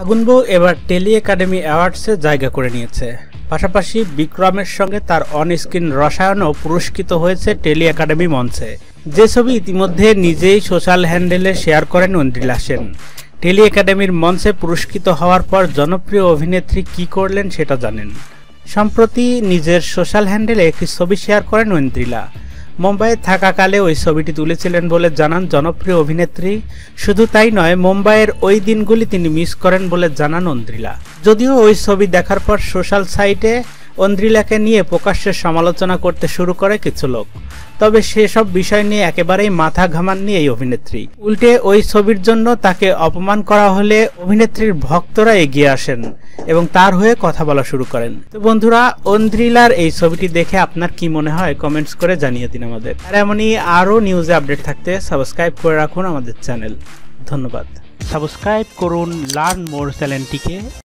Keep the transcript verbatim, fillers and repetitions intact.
আগুন বউ এবার টেলি একাডেমি অ্যাওয়ার্ডসে জায়গা করে নিয়েছে। পাশাপাশি বিক্রমের সঙ্গে তার অন স্ক্রিন রসায়নও পুরস্কৃত হয়েছে টেলি একাডেমি মঞ্চে, যে ছবি ইতিমধ্যে নিজেই সোশ্যাল হ্যান্ডেলে শেয়ার করেন ঐন্দ্রিলা সেন। টেলি একাডেমির মঞ্চে পুরস্কৃত হওয়ার পর জনপ্রিয় অভিনেত্রী কি করলেন সেটা জানেন। সম্প্রতি নিজের সোশ্যাল হ্যান্ডেলে একটি ছবি শেয়ার করেন ঐন্দ্রিলা। মুম্বাইয়ে থাকাকালে ওই ছবিটি তুলেছিলেন বলে জানান জনপ্রিয় অভিনেত্রী। শুধু তাই নয়, মুম্বাইয়ের ওই দিনগুলি তিনি মিস করেন বলে জানান ঐন্দ্রিলা। যদিও ওই ছবি দেখার পর সোশ্যাল সাইটে ঐন্দ্রিলাকে নিয়ে প্রকাশ্যে সমালোচনা করতে শুরু করে কিছু লোক, তবে সেসব বিষয় নিয়ে একেবারেই মাথা ঘামাননি এই অভিনেত্রী। উল্টে ওই ছবির জন্য তাকে অপমান করা হলে অভিনেত্রীর ভক্তরা এগিয়ে আসেন এবং তার হয়ে কথা বলা শুরু করেন। তো বন্ধুরা, ঐন্দ্রিলার এই ছবিটি দেখে আপনার কি মনে হয় কমেন্টস করে জানিয়ে দিন আমাদের। আর এমনই আরও নিউজে আপডেট থাকতে সাবস্ক্রাইব করে রাখুন আমাদের চ্যানেল। ধন্যবাদ। সাবস্ক্রাইব করুন লার্ন মোর চ্যানেলটিকে।